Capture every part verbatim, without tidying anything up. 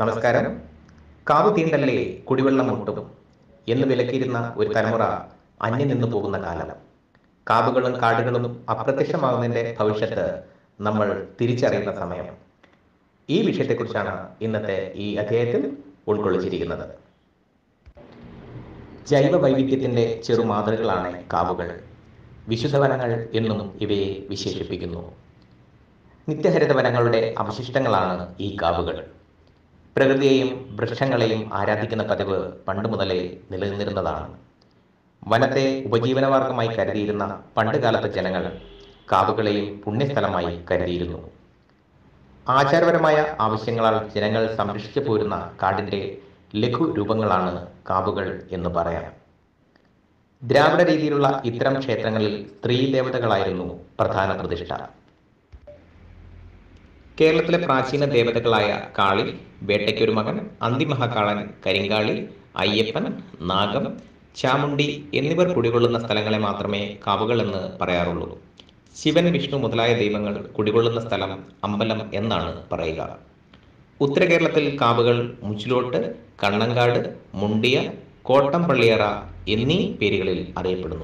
നമസ്കാരം. കാവ് തീണ്ടല്ലേ കുടിവെള്ളം മുട്ടും എന്ന് വിലക്കിയിരുന്ന ഒരു തലമുറ അന്യം നിന്നു പോകുന്ന കാലം. കാവുകളും കാടുകളും അപ്രത്യക്ഷമാകുന്നതിന്റെ ഭവിഷ്യത്ത് നമ്മൾ തിരിച്ചറിയുന്ന സമയം. ഈ വിഷയത്തെക്കുറിച്ചാണ് ഇന്നത്തെ ഈ അധ്യായത്തിൽ ഉൾക്കൊള്ളിച്ചിരിക്കുന്നത്. ജൈവ വൈവിധ്യത്തിന്റെ ചെറുമാതൃകളാണ് കാവുകൾ. വിശുദ്ധ വനങ്ങൾ എന്നും ഇവയെ വിശേഷിപ്പിക്കുന്നു. നിത്യഹരിത വനങ്ങളുടെ അവശിഷ്ടങ്ങളാണ് ഈ കാവുകൾ. പ്രകൃതിയെയും വൃക്ഷങ്ങളെയും ആരാധിക്കുന്ന പതിവ് പണ്ട് മുതലേ നിലനിന്നിരുന്നതാണ്. വനത്തെ ഉപജീവനമാർഗമായി കരുതിയിരുന്ന പണ്ടുകാലത്തെ ജനങ്ങൾ കാവുകളെയും പുണ്യസ്ഥലമായി കരുതിയിരുന്നു. ആചാരപരമായ ആവശ്യങ്ങളാൽ ജനങ്ങൾ സംരക്ഷിച്ചു പോരുന്ന കാടിന്റെ ലഘു രൂപങ്ങളാണ് കാവുകൾ എന്ന് പറയാം. ദ്രാവിഡ രീതിയിലുള്ള ഇത്തരം ക്ഷേത്രങ്ങളിൽ സ്ത്രീ ദേവതകളായിരുന്നു പ്രധാന പ്രതിഷ്ഠ. കേരളത്തിലെ പ്രാചീന ദേവതകളായ കാളി, വേട്ടയ്ക്കൊരു മകൻ, അന്തിമഹാകാളൻ, കരിങ്കാളി, അയ്യപ്പൻ, നാഗം, ചാമുണ്ടി എന്നിവർ കുടികൊള്ളുന്ന സ്ഥലങ്ങളെ മാത്രമേ കാവുകൾ എന്ന് പറയാറുള്ളൂ. ശിവൻ, വിഷ്ണു മുതലായ ദൈവങ്ങൾ കുടികൊള്ളുന്ന സ്ഥലം അമ്പലം എന്നാണ് പറയുക. ഉത്തര കേരളത്തിൽ കാവുകൾ മുച്ചിലോട്ട്, കണ്ണങ്കാട്, മുണ്ടിയ, കോട്ടംപള്ളിയറ എന്നീ പേരുകളിൽ അറിയപ്പെടുന്നു.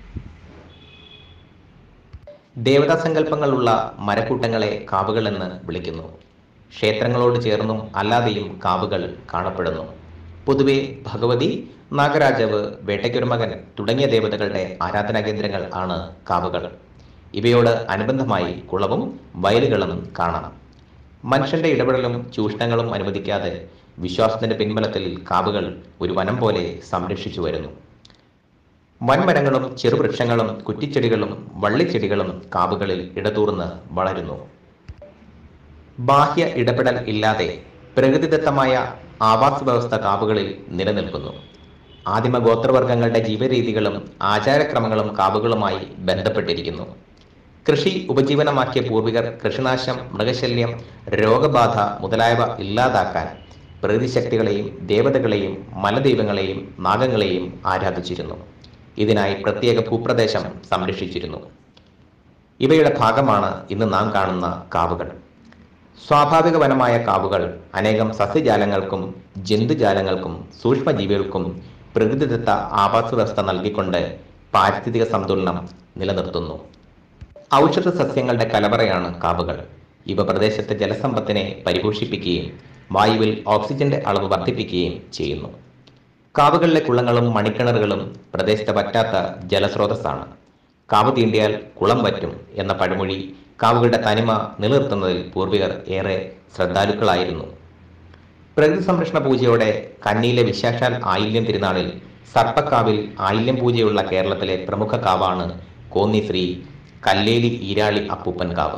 ദേവതാ സങ്കല്പങ്ങളുള്ള മരക്കൂട്ടങ്ങളെ കാവുകൾ എന്ന് വിളിക്കുന്നു. ക്ഷേത്രങ്ങളോട് ചേർന്നും അല്ലാതെയും കാവുകൾ കാണപ്പെടുന്നു. പൊതുവെ ഭഗവതി, നാഗരാജാവ്, വേട്ടയ്ക്കൊരു മകൻ തുടങ്ങിയ ദേവതകളുടെ ആരാധനാ കേന്ദ്രങ്ങൾ ആണ് കാവുകൾ. ഇവയോട് അനുബന്ധമായി കുളവും വയലുകളും കാണാം. മനുഷ്യന്റെ ഇടപെടലും ചൂഷണങ്ങളും അനുവദിക്കാതെ വിശ്വാസത്തിന്റെ പിൻബലത്തിൽ കാവുകൾ ഒരു വനം പോലെ സംരക്ഷിച്ചു വരുന്നു. വൻമരങ്ങളും ചെറുവൃക്ഷങ്ങളും കുറ്റിച്ചെടികളും വള്ളിച്ചെടികളും കാവുകളിൽ ഇടതൂർന്ന് വളരുന്നു. ബാഹ്യ ഇടപെടൽ ഇല്ലാതെ പ്രകൃതിദത്തമായ ആവാസ വ്യവസ്ഥ കാവുകളിൽ നിലനിൽക്കുന്നു. ആദിമ ഗോത്രവർഗങ്ങളുടെ ജീവരീതികളും ആചാരക്രമങ്ങളും കാവുകളുമായി ബന്ധപ്പെട്ടിരിക്കുന്നു. കൃഷി ഉപജീവനമാക്കിയ പൂർവികർ കൃഷിനാശം, മൃഗശല്യം, രോഗബാധ മുതലായവ ഇല്ലാതാക്കാൻ പ്രകൃതിശക്തികളെയും ദേവതകളെയും മലദൈവങ്ങളെയും നാഗങ്ങളെയും ആരാധിച്ചിരുന്നു. ഇതിനായി പ്രത്യേക ഭൂപ്രദേശം സംരക്ഷിച്ചിരുന്നു. ഇവയുടെ ഭാഗമാണ് ഇന്ന് നാം കാണുന്ന കാവുകൾ. സ്വാഭാവിക വനമായ കാവുകൾ അനേകം സസ്യജാലങ്ങൾക്കും ജന്തുജാലങ്ങൾക്കും സൂക്ഷ്മജീവികൾക്കും പ്രകൃതിദത്ത ആവാസ വ്യവസ്ഥ നൽകിക്കൊണ്ട് പാരിസ്ഥിതിക സന്തുലനം നിലനിർത്തുന്നു. ഔഷധ സസ്യങ്ങളുടെ കലവറയാണ് കാവുകൾ. ഇവ പ്രദേശത്തെ ജലസമ്പത്തിനെ പരിപോഷിപ്പിക്കുകയും വായുവിൽ ഓക്സിജന്റെ അളവ് വർദ്ധിപ്പിക്കുകയും ചെയ്യുന്നു. കാവുകളിലെ കുളങ്ങളും മണിക്കിണറുകളും പ്രദേശത്തെ വറ്റാത്ത ജലസ്രോതസ്സാണ്. കാവ് തീണ്ടിയാൽ കുളം വറ്റും എന്ന പഴമൊഴി കാവുകളുടെ തനിമ നിലനിർത്തുന്നതിൽ പൂർവികർ ഏറെ ശ്രദ്ധാലുക്കളായിരുന്നു. പ്രകൃതി സംരക്ഷണ പൂജയോടെ കന്നിയിലെ വിശേഷാൽ ആയില്യം തിരുനാളിൽ സർപ്പക്കാവിൽ ആയില്യം പൂജയുള്ള കേരളത്തിലെ പ്രമുഖ കാവാണ് കോന്നി ശ്രീ കല്ലേലി ഈരാളി അപ്പൂപ്പൻ കാവ്.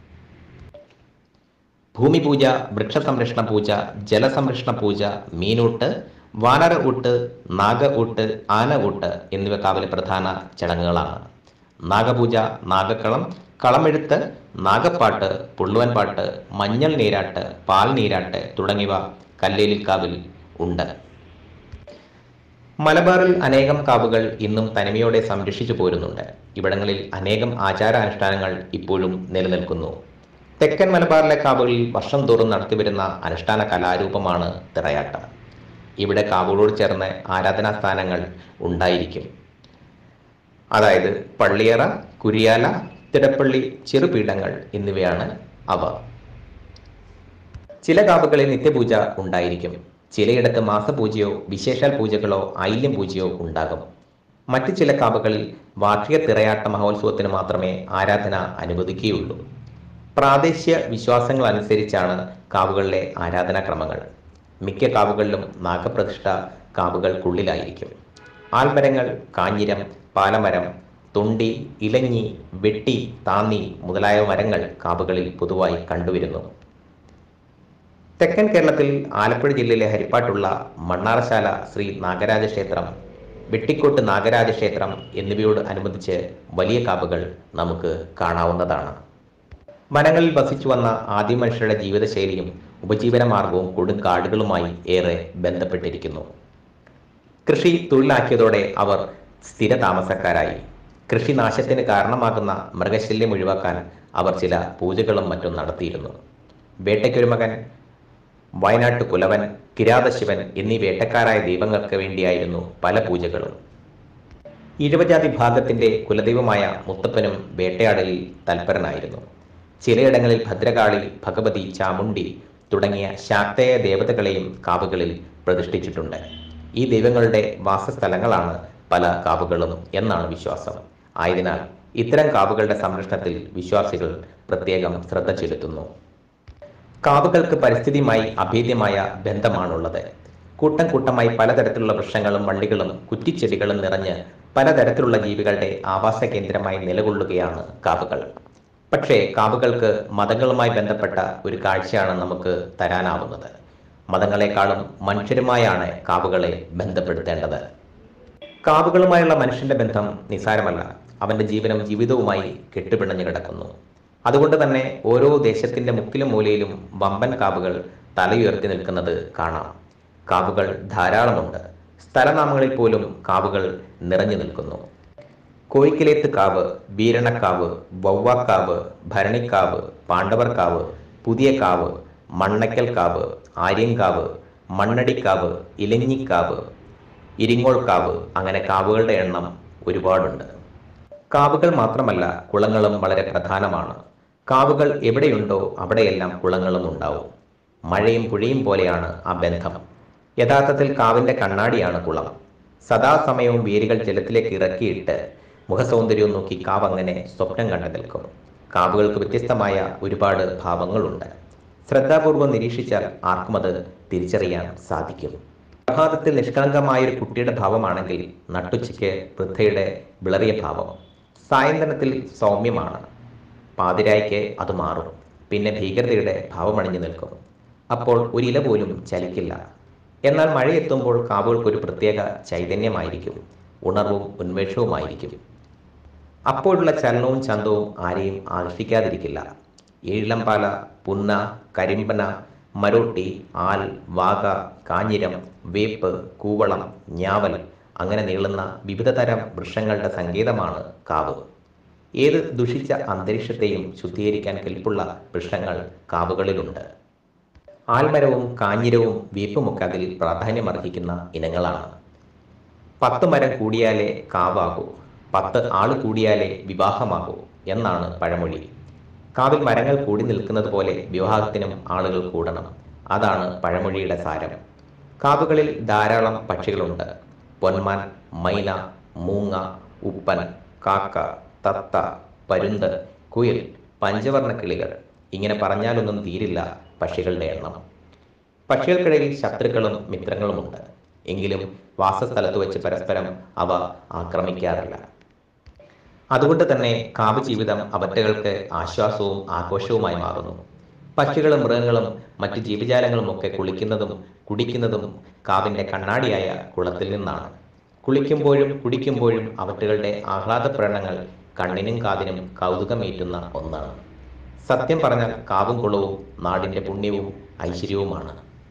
ഭൂമിപൂജ, വൃക്ഷസംരക്ഷണ പൂജ, ജലസംരക്ഷണ പൂജ, മീനൂട്ട്, വാനര ഊട്ട്, നാഗ ഊട്ട്, ആന ഊട്ട് എന്നിവ കാവിലെ പ്രധാന ചടങ്ങുകളാണ്. നാഗപൂജ, നാഗക്കളം, കളമെഴുത്ത്, നാഗപ്പാട്ട്, പുള്ളുവൻ പാട്ട്, മഞ്ഞൾ നീരാട്ട്, പാൽ നീരാട്ട് തുടങ്ങിയവ കല്ലേലിക്കാവിൽ ഉണ്ട്. മലബാറിൽ അനേകം കാവുകൾ ഇന്നും തനിമയോടെ സംരക്ഷിച്ചു പോരുന്നുണ്ട്. ഇവിടങ്ങളിൽ അനേകം ആചാരാനുഷ്ഠാനങ്ങൾ ഇപ്പോഴും നിലനിൽക്കുന്നു. തെക്കൻ മലബാറിലെ കാവുകളിൽ വർഷം തോറും നടത്തിവരുന്ന അനുഷ്ഠാന കലാരൂപമാണ് തിറയാട്ടം. ഇവിടെ കാവുകളോട് ചേർന്ന് ആരാധനാ സ്ഥാനങ്ങൾ ഉണ്ടായിരിക്കും. അതായത് പള്ളിയറ, കുരിയാല, തിടപ്പള്ളി, ചെറുപീഠങ്ങൾ എന്നിവയാണ് അവ. ചില കാവുകളിൽ നിത്യപൂജ ഉണ്ടായിരിക്കും. ചിലയിടത്ത് മാസപൂജയോ വിശേഷാൽ പൂജകളോ ആയില്യം പൂജയോ ഉണ്ടാകും. മറ്റു ചില കാവുകളിൽ വാർഷിക തിറയാട്ട മഹോത്സവത്തിന് മാത്രമേ ആരാധന അനുവദിക്കുകയുള്ളൂ. പ്രാദേശിക വിശ്വാസങ്ങൾ അനുസരിച്ചാണ് കാവുകളിലെ ആരാധനാക്രമങ്ങൾ. മിക്ക കാവുകളിലും നാഗപ്രതിഷ്ഠ കാവുകൾക്കുള്ളിലായിരിക്കും. ആൽമരങ്ങൾ, കാഞ്ഞിരം, പാലമരം, തൊണ്ടി, ഇലഞ്ഞി, വെട്ടി, താന്നി മുതലായ മരങ്ങൾ കാവുകളിൽ പൊതുവായി കണ്ടുവരുന്നു. തെക്കൻ കേരളത്തിൽ ആലപ്പുഴ ജില്ലയിലെ ഹരിപ്പാട്ടുള്ള മണ്ണാറശാല ശ്രീ നാഗരാജ ക്ഷേത്രം, വെട്ടിക്കോട്ട് നാഗരാജ ക്ഷേത്രം എന്നിവയോട് അനുബന്ധിച്ച് വലിയ കാവുകൾ നമുക്ക് കാണാവുന്നതാണ്. വനങ്ങളിൽ വസിച്ചു വന്ന ആദ്യ മനുഷ്യരുടെ ജീവിതശൈലിയും ഉപജീവന മാർഗവും കൊടുങ്കാടുകളുമായി ഏറെ ബന്ധപ്പെട്ടിരിക്കുന്നു. കൃഷി തൊഴിലാക്കിയതോടെ അവർ സ്ഥിര താമസക്കാരായി. കൃഷിനാശത്തിന് കാരണമാകുന്ന മൃഗശല്യം ഒഴിവാക്കാൻ അവർ ചില പൂജകളും മറ്റും നടത്തിയിരുന്നു. വേട്ടയ്ക്കൊരു മകൻ വയനാട്ടു കുലവൻ, കിരാതശിവൻ എന്നീ വേട്ടക്കാരായ ദൈവങ്ങൾക്ക് വേണ്ടിയായിരുന്നു പല പൂജകളും. ഇഴവജാതി വിഭാഗത്തിന്റെ കുലദൈവമായ മുത്തപ്പനും വേട്ടയാടലിൽ തൽപരനായിരുന്നു. ചിലയിടങ്ങളിൽ ഭദ്രകാളി, ഭഗവതി, ചാമുണ്ഡി തുടങ്ങിയ ശാക്തേയ ദേവതകളെയും കാവുകളിൽ പ്രതിഷ്ഠിച്ചിട്ടുണ്ട്. ഈ ദൈവങ്ങളുടെ വാസസ്ഥലങ്ങളാണ് പല കാവുകളും എന്നാണ് വിശ്വാസം. ആയതിനാൽ ഇത്തരം കാവുകളുടെ സംരക്ഷണത്തിൽ വിശ്വാസികൾ പ്രത്യേകം ശ്രദ്ധ ചെലുത്തുന്നു. കാവുകൾക്ക് പരിസ്ഥിതിയുമായി അഭേദ്യമായ ബന്ധമാണുള്ളത്. കൂട്ടം കൂട്ടമായി പലതരത്തിലുള്ള വൃക്ഷങ്ങളും വള്ളികളും കുറ്റിച്ചെടികളും നിറഞ്ഞ് പലതരത്തിലുള്ള ജീവികളുടെ ആവാസ കേന്ദ്രമായി നിലകൊള്ളുകയാണ് കാവുകൾ. പക്ഷേ കാവുകൾക്ക് മതങ്ങളുമായി ബന്ധപ്പെട്ട ഒരു കാഴ്ചയാണ് നമുക്ക് തരാനാവുന്നത്. മതങ്ങളെക്കാളും മനുഷ്യരുമായാണ് കാവുകളെ ബന്ധപ്പെടുത്തേണ്ടത്. കാവുകളുമായുള്ള മനുഷ്യന്റെ ബന്ധം നിസ്സാരമല്ല. അവന്റെ ജീവനും ജീവിതവുമായി കെട്ടുപിണഞ്ഞു കിടക്കുന്നു. അതുകൊണ്ട് തന്നെ ഓരോ ദേശത്തിന്റെ മുക്കിലും മൂലയിലും വമ്പൻ കാവുകൾ തലയുയർത്തി നിൽക്കുന്നത് കാണാം. കാവുകൾ ധാരാളമുണ്ട്. സ്ഥലനാമങ്ങളിൽ പോലും കാവുകൾ നിറഞ്ഞു നിൽക്കുന്നു. കോയിക്കലേത്ത് കാവ്, വീരണക്കാവ്, വവ്വാക്കാവ്, ഭരണിക്കാവ്, പാണ്ഡവർക്കാവ്, പുതിയ കാവ്, മണ്ണക്കൽ കാവ്, ആര്യങ്കാവ്, മണ്ണടിക്കാവ്, ഇലഞ്ഞിക്കാവ്, ഇരിങ്ങോൾക്കാവ്, അങ്ങനെ കാവുകളുടെ എണ്ണം ഒരുപാടുണ്ട്. കാവുകൾ മാത്രമല്ല, കുളങ്ങളും വളരെ പ്രധാനമാണ്. കാവുകൾ എവിടെയുണ്ടോ അവിടെയെല്ലാം കുളങ്ങളും ഉണ്ടാവും. മഴയും പുഴയും പോലെയാണ് ആ ബന്ധം. യഥാർത്ഥത്തിൽ കാവിന്റെ കണ്ണാടിയാണ് കുളം. സദാസമയവും വേരുകൾ ജലത്തിലേക്ക് ഇറക്കിയിട്ട് മുഖസൗന്ദര്യവും നോക്കി കാവ് അങ്ങനെ സ്വപ്നം കണ്ടു നിൽക്കും. കാവുകൾക്ക് വ്യത്യസ്തമായ ഒരുപാട് ഭാവങ്ങളുണ്ട്. ശ്രദ്ധാപൂർവം നിരീക്ഷിച്ചാൽ ആർക്കും അത് തിരിച്ചറിയാൻ സാധിക്കും. പ്രഭാതത്തിൽ നിഷ്കളങ്കമായൊരു കുട്ടിയുടെ ഭാവമാണെങ്കിൽ നട്ടുച്ചയ്ക്ക് വൃദ്ധയുടെ വിളറിയ ഭാവം. സായന്തനത്തിൽ സൗമ്യമാണ്. പാതിരായ്ക്ക് അത് മാറും. പിന്നെ ഭീകരതയുടെ ഭാവമണിഞ്ഞു നിൽക്കും. അപ്പോൾ ഒരു ഇല പോലും ചലിക്കില്ല. എന്നാൽ മഴയെത്തുമ്പോൾ കാവുകൾക്കൊരു പ്രത്യേക ചൈതന്യമായിരിക്കും. ഉണർവും ഉന്മേഷവുമായിരിക്കും. അപ്പോഴുള്ള ചലനവും ചന്തവും ആരെയും ആകർഷിക്കാതിരിക്കില്ല. ഏഴിലംപാല, പുന്ന, കരിമ്പന, മരോട്ടി, ആൽ, വാഗ, കാഞ്ഞിരം, വേപ്പ്, കൂവളം, ഞാവൽ അങ്ങനെ നീളുന്ന വിവിധ തരം വൃക്ഷങ്ങളുടെ സങ്കേതമാണ് കാവ്. ഏത് ദുഷിച്ച അന്തരീക്ഷത്തെയും ശുദ്ധീകരിക്കാൻ കെൽപ്പുള്ള വൃക്ഷങ്ങൾ കാവുകളിലുണ്ട്. ആൽമരവും കാഞ്ഞിരവും വേപ്പുമൊക്കെ അതിൽ പ്രാധാന്യമർഹിക്കുന്ന ഇനങ്ങളാണ്. പത്ത് മരം കൂടിയാലേ കാവാകൂ, പത്ത് ആള് കൂടിയാലേ വിവാഹമാകൂ എന്നാണ് പഴമൊഴി. കാവിൽ മരങ്ങൾ കൂടി നിൽക്കുന്നത് പോലെ വിവാഹത്തിനും ആളുകൾ കൂടണം. അതാണ് പഴമൊഴിയുടെ സാരം. കാവുകളിൽ ധാരാളം പക്ഷികളുണ്ട്. പൊന്മാൻ, മൈന, മൂങ്ങ, ഉപ്പൻ, കാക്ക, തത്ത, പരുന്ത്, കുയിൽ, പഞ്ചവർണ്ണ കിളികൾ, ഇങ്ങനെ പറഞ്ഞാലൊന്നും തീരില്ല പക്ഷികളുടെ എണ്ണം. പക്ഷികൾക്കിടയിൽ ശത്രുക്കളും മിത്രങ്ങളുമുണ്ട്. എങ്കിലും വാസസ്ഥലത്ത് വെച്ച് പരസ്പരം അവ ആക്രമിക്കാറില്ല. അതുകൊണ്ട് തന്നെ കാവ് ജീവിതം അവറ്റകൾക്ക് ആശ്വാസവും ആഘോഷവുമായി മാറുന്നു. പക്ഷികളും മൃഗങ്ങളും മറ്റു ജീവജാലങ്ങളും ഒക്കെ കുളിക്കുന്നതും കുടിക്കുന്നതും കാവിന്റെ കണ്ണാടിയായ കുളത്തിൽ നിന്നാണ്. കുളിക്കുമ്പോഴും കുടിക്കുമ്പോഴും അവറ്റകളുടെ ആഹ്ലാദ പ്രകടനങ്ങൾ കണ്ണിനും കാതിനും കൗതുകമേറ്റുന്ന ഒന്നാണ്. സത്യം പറഞ്ഞാൽ കാവും കുളവും നാടിന്റെ പുണ്യവും ഐശ്വര്യവുമാണ്.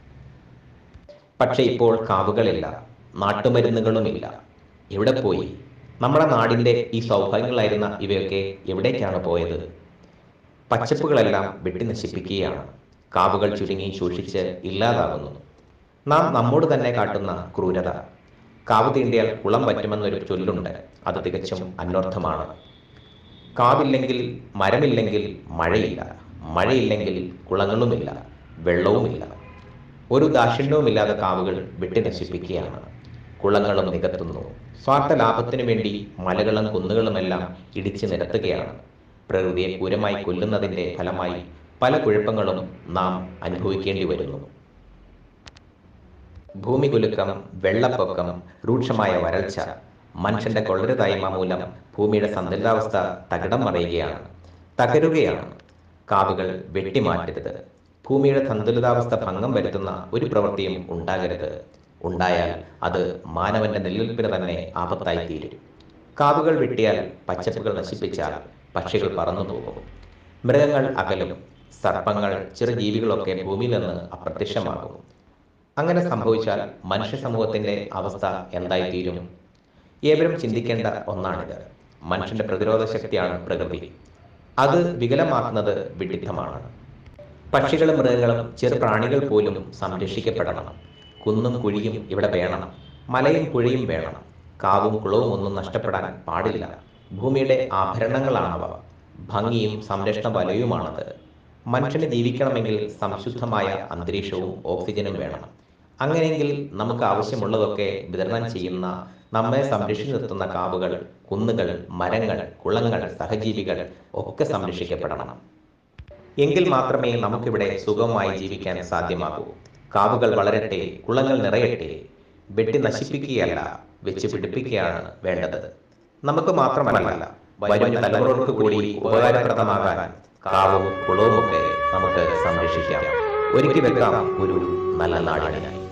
പക്ഷെ ഇപ്പോൾ കാവുകളില്ല, നാട്ടുമരുന്നുകളുമില്ല. എവിടെ പോയി? നമ്മുടെ നാടിന്റെ ഈ സൗഭാഗ്യങ്ങളായിരുന്ന ഇവയൊക്കെ എവിടേക്കാണ് പോയത്? പച്ചപ്പുകളെല്ലാം വെട്ടി നശിപ്പിക്കുകയാണ്. കാവുകൾ ചുരുങ്ങി ശോഷിച്ച് ഇല്ലാതാകുന്നു. നാം നമ്മോട് തന്നെ കാട്ടുന്ന ക്രൂരത. കാവ് തീണ്ടിയാൽ കുളം പറ്റുമെന്നൊരു ചൊല്ലുണ്ട്. അത് തികച്ചും അന്വർത്ഥമാണ്. കാവില്ലെങ്കിൽ, മരമില്ലെങ്കിൽ മഴയില്ല, മഴയില്ലെങ്കിൽ കുളങ്ങളുമില്ല, വെള്ളവുമില്ല. ഒരു ദാക്ഷിണ്യവുമില്ലാതെ കാവുകൾ വെട്ടി നശിപ്പിക്കുകയാണ്. കുളങ്ങളും നികത്തുന്നു. സ്വാർത്ഥ ലാഭത്തിനു വേണ്ടി മലകളും കുന്നുകളുമെല്ലാം ഇടിച്ചു നിരത്തുകയാണ്. പ്രകൃതിയെ ക്രൂരമായി കൊല്ലുന്നതിൻ്റെ ഫലമായി പല കുഴപ്പങ്ങളും നാം അനുഭവിക്കേണ്ടി വരുന്നു. ഭൂമികുലുക്കം, വെള്ളപ്പൊക്കം, രൂക്ഷമായ വരൾച്ച, മനുഷ്യന്റെ കൊള്ളരുതായ്മ മൂലം ഭൂമിയുടെ സന്തുലിതാവസ്ഥ തകിടം മറിയുകയാണ്, തകരുകയാണ്. കാവുകൾ വെട്ടിമാറ്റരുത്. ഭൂമിയുടെ സന്തുലിതാവസ്ഥ ഭംഗം വരുത്തുന്ന ഒരു പ്രവൃത്തിയും ഉണ്ടാകരുത്. ഉണ്ടായാൽ അത് മാനവന്റെ നിലനിൽപ്പിന് തന്നെ ആപത്തായി തീരും. കാവുകൾ വെട്ടിയാൽ, പച്ചപ്പുകൾ നശിപ്പിച്ചാൽ പക്ഷികൾ പറന്നു പോകും, മൃഗങ്ങൾ അകലും, സർപ്പങ്ങൾ, ചെറുജീവികളൊക്കെ ഭൂമിയിൽ നിന്ന് അപ്രത്യക്ഷമാകും. അങ്ങനെ സംഭവിച്ചാൽ മനുഷ്യ സമൂഹത്തിന്റെ അവസ്ഥ എന്തായിത്തീരും? ഏവരും ചിന്തിക്കേണ്ട ഒന്നാണിത്. മനുഷ്യന്റെ പ്രതിരോധ ശക്തിയാണ് പ്രകൃതി. അത് വികലമാക്കുന്നത് വിഡിത്തമാണ്. പക്ഷികളും മൃഗങ്ങളും ചെറു പ്രാണികൾ പോലും സംരക്ഷിക്കപ്പെടണം. കുന്നും കുഴിയും ഇവിടെ വേണം, മലയും പുഴയും വേണം. കാവും കുളവും ഒന്നും നഷ്ടപ്പെടാൻ പാടില്ല. ഭൂമിയുടെ ആഭരണങ്ങളാണവ. ഭംഗിയും സംരക്ഷണ വലയുമാണത്. മനുഷ്യന് ജീവിക്കണമെങ്കിൽ സംശുദ്ധമായ അന്തരീക്ഷവും ഓക്സിജനും വേണം. അങ്ങനെയെങ്കിൽ നമുക്ക് ആവശ്യമുള്ളതൊക്കെ വിതരണം ചെയ്യുന്ന, നമ്മെ സംരക്ഷിച്ചു നിർത്തുന്ന കാവുകൾ, കുന്നുകൾ, മരങ്ങൾ, കുളങ്ങൾ, സഹജീവികൾ ഒക്കെ സംരക്ഷിക്കപ്പെടണം. എങ്കിൽ മാത്രമേ നമുക്കിവിടെ സുഖമായി ജീവിക്കാൻ സാധ്യമാകൂ. കാവുകൾ വളരട്ടെ, കുളങ്ങൾ നിറയട്ടെ. വെട്ടി നശിപ്പിക്കുകയല്ല, വെച്ച് പിടിപ്പിക്കുകയാണ് വേണ്ടത്. നമുക്ക് മാത്രമല്ല, വരും തലമുറകൾക്ക് കൂടി ഉപകാരപ്രദമാകാൻ കാവും കുളവുമൊക്കെ നമുക്ക് സംരക്ഷിക്കാം. ഒരുക്കി വെക്കാം ഒരു നല്ല നാടിനായി.